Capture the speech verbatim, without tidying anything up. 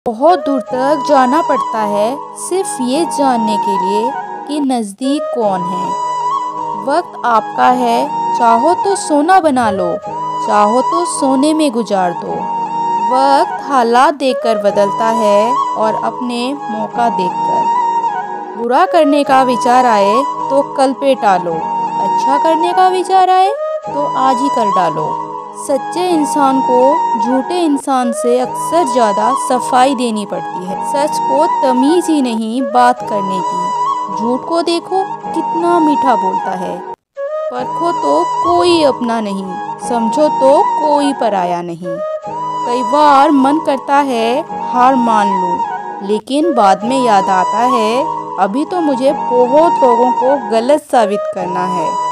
बहुत दूर तक जाना पड़ता है सिर्फ ये जानने के लिए कि नज़दीक कौन है। वक्त आपका है, चाहो तो सोना बना लो, चाहो तो सोने में गुजार दो। वक्त हालात देखकर बदलता है और अपने मौका देखकर। बुरा करने का विचार आए तो कल पे टालो, अच्छा करने का विचार आए तो आज ही कर डालो। सच्चे इंसान को झूठे इंसान से अक्सर ज़्यादा सफाई देनी पड़ती है। सच को तमीज़ ही नहीं बात करने की। झूठ को देखो कितना मीठा बोलता है। परखो तो कोई अपना नहीं, समझो तो कोई पराया नहीं। कई बार मन करता है हार मान लूं, लेकिन बाद में याद आता है अभी तो मुझे बहुत लोगों को गलत साबित करना है।